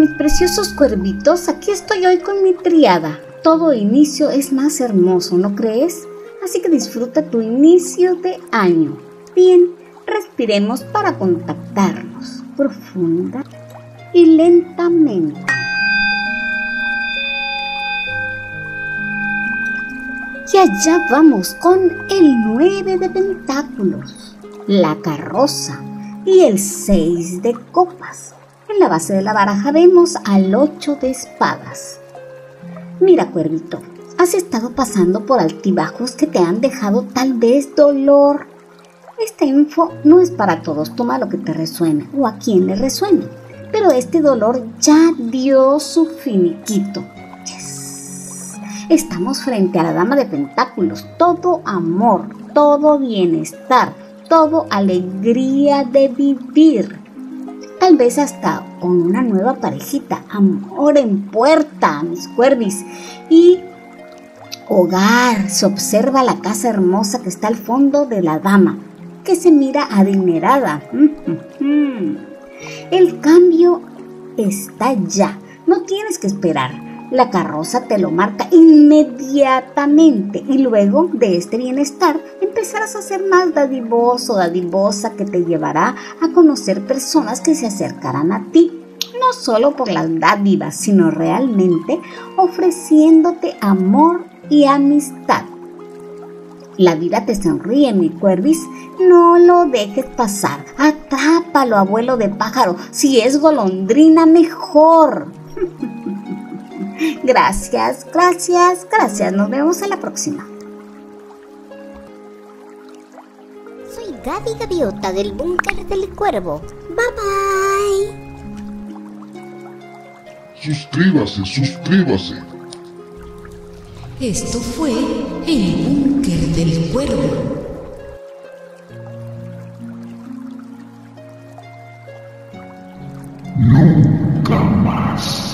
mis preciosos cuervitos, aquí estoy hoy con mi triada. Todo inicio es más hermoso, ¿no crees? Así que disfruta tu inicio de año. Bien, respiremos para contactarnos profunda y lentamente. Y allá vamos con el 9 de pentáculos, la carroza y el 6 de copas. En la base de la baraja vemos al 8 de espadas. Mira, cuervito, has estado pasando por altibajos que te han dejado tal vez dolor. Esta info no es para todos, toma lo que te resuene o a quien le resuene. Pero este dolor ya dio su finiquito. Yes. Estamos frente a la dama de pentáculos, todo amor, todo bienestar, todo alegría de vivir. Tal vez hasta con una nueva parejita, amor en puerta, mis cuervis. Y hogar, se observa la casa hermosa que está al fondo de la dama, que se mira adinerada. El cambio está ya, no tienes que esperar. La carroza te lo marca inmediatamente y luego de este bienestar empezarás a ser más dadivoso o dadivosa, que te llevará a conocer personas que se acercarán a ti, no solo por las dádivas, sino realmente ofreciéndote amor y amistad. La vida te sonríe, mi cuervis, no lo dejes pasar, atrápalo, abuelo de pájaro, si es golondrina mejor. Gracias, nos vemos en la próxima. Soy Gaby Gaviota del Búnker del Cuervo. Bye bye. Suscríbase. Esto fue el Búnker del Cuervo. Nunca más.